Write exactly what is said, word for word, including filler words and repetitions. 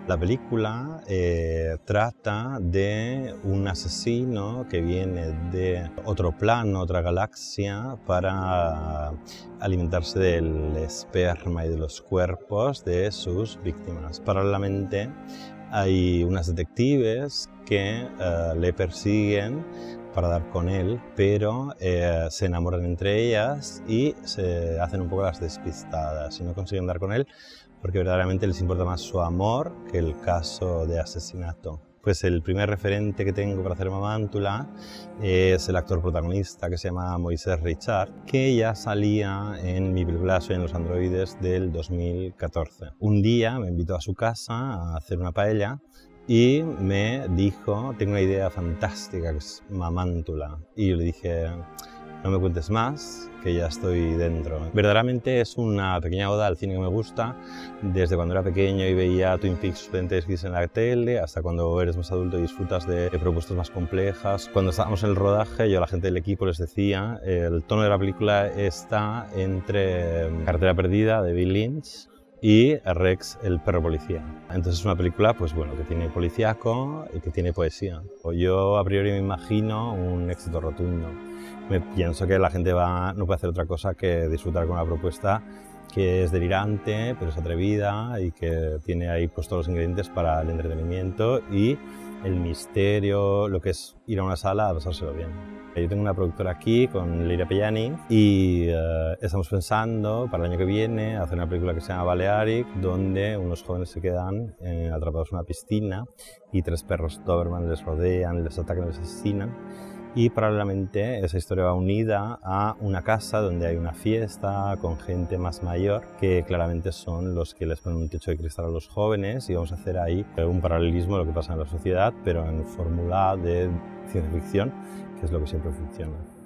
La película eh, trata de un asesino que viene de otro plano, otra galaxia, para alimentarse del esperma y de los cuerpos de sus víctimas. Paralelamente hay unas detectives que eh, le persiguen para dar con él, pero eh, se enamoran entre ellas y se hacen un poco las despistadas y no consiguen dar con él porque verdaderamente les importa más su amor que el caso de asesinato. Pues el primer referente que tengo para hacer Mamántula es el actor protagonista que se llama Moisés Richard, que ya salía en mi película Soy en los androides del dos mil catorce. Un día me invitó a su casa a hacer una paella y me dijo, tengo una idea fantástica que es Mamántula. Y yo le dije, no me cuentes más, que ya estoy dentro. Verdaderamente es una pequeña oda al cine que me gusta, desde cuando era pequeño y veía Twin Peaks Expedientes X en la tele, hasta cuando eres más adulto y disfrutas de propuestas más complejas. Cuando estábamos en el rodaje, yo a la gente del equipo les decía, el tono de la película está entre Carretera Perdida de Bill Lynch y Rex, el perro policía. Entonces es una película pues, bueno, que tiene policíaco y que tiene poesía. Yo a priori me imagino un éxito rotundo. Me pienso que la gente va, no puede hacer otra cosa que disfrutar con una propuesta que es delirante, pero es atrevida y que tiene ahí pues, todos los ingredientes para el entretenimiento y el misterio, lo que es ir a una sala a pasárselo bien. Yo tengo una productora aquí con Leira Pellani y uh, estamos pensando para el año que viene hacer una película que se llama Balearic, donde unos jóvenes se quedan eh, atrapados en una piscina y tres perros Doberman les rodean, les atacan, les asesinan. Y paralelamente esa historia va unida a una casa donde hay una fiesta con gente más mayor que claramente son los que les ponen un techo de cristal a los jóvenes y vamos a hacer ahí un paralelismo de lo que pasa en la sociedad pero en fórmula de ciencia ficción, que es lo que siempre funciona.